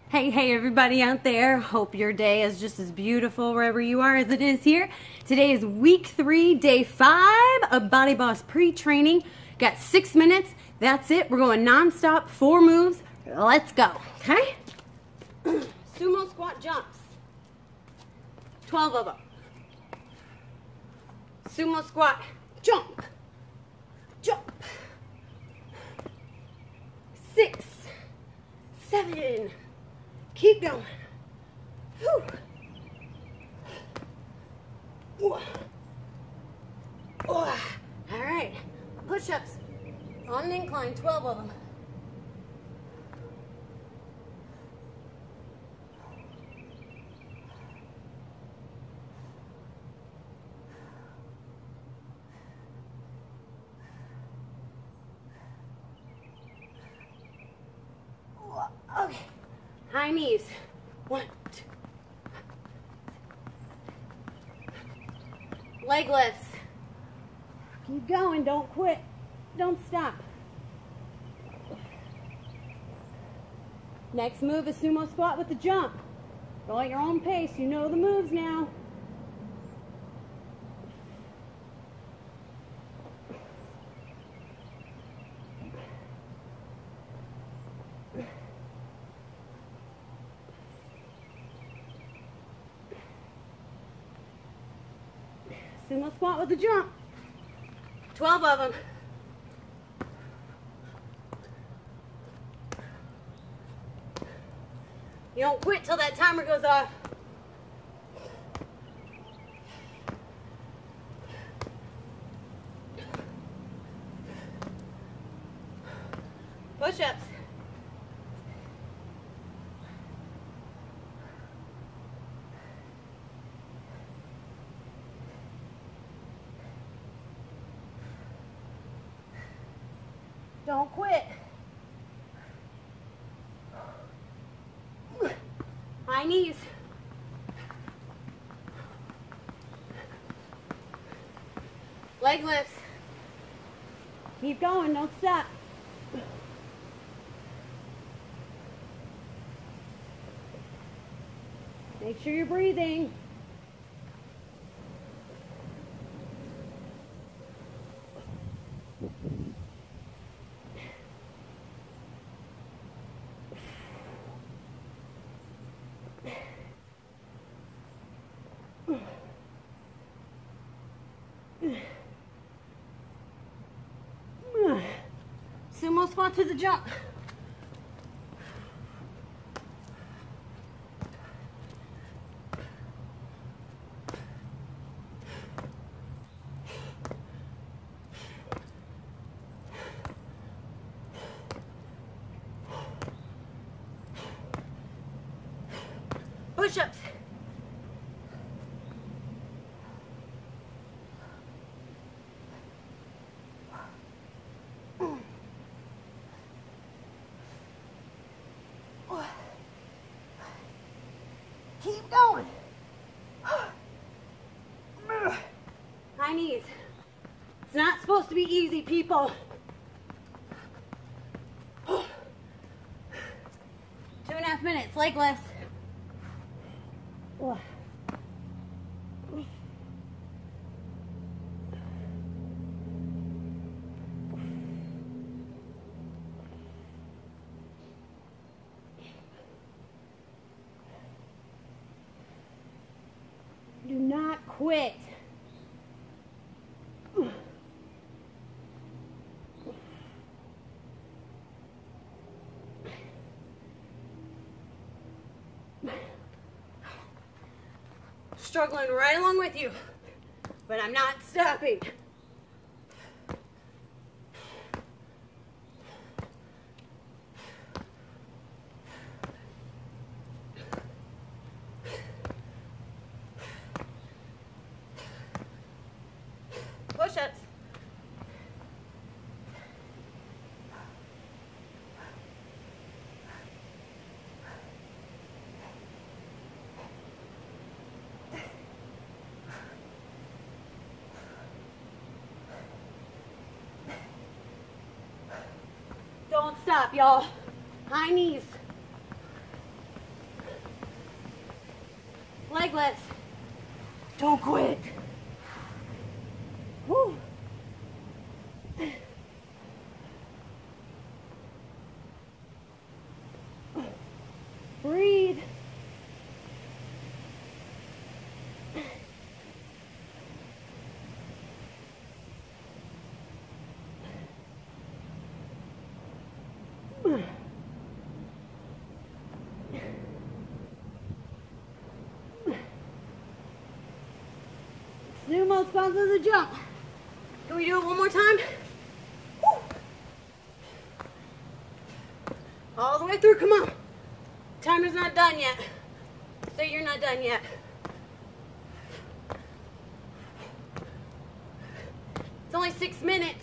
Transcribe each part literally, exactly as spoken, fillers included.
Hey, hey everybody out there. Hope your day is just as beautiful wherever you are as it is here. Today is week three, day five of Body Boss pre-training. Got six minutes. That's it. We're going non-stop, four moves. Let's go, okay? Sumo squat jumps. twelve of them. Sumo squat, jump, jump. Six, seven, keep going. Whew. All right, push-ups on an incline, twelve of them. Okay, high knees. One, two. Leg lifts. Keep going, don't quit. Don't stop. Next move is sumo squat with the jump. Go at your own pace. You know the moves now. Sumo squat with the jump. twelve of them. You don't quit till that timer goes off. Push-ups. Don't quit. High knees. Leg lifts. Keep going, don't stop. Make sure you're breathing. Sumo squat to the jump. Push-ups. Keep going. High knees. It's not supposed to be easy, people. Two and a half minutes, leg lifts. Do not quit. Struggling right along with you, but I'm not stopping. Push-ups. Don't stop, y'all. High knees. leg lifts. Don't quit. Woo. Breathe. Sumo sponsor the jump. Can we do it one more time? Woo. All the way through, come on. Timer's not done yet. So you're not done yet. It's only six minutes.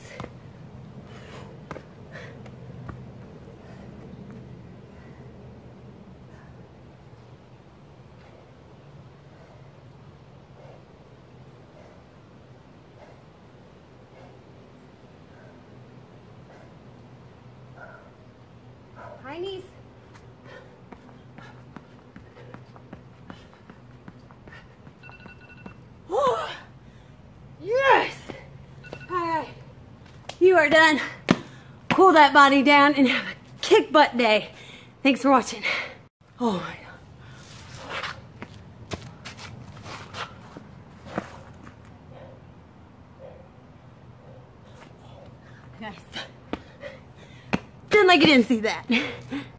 High knees. Oh, yes! All right, you are done. Cool that body down and have a kick butt day. Thanks for watching. Oh my God. Nice. Didn't like you didn't see that.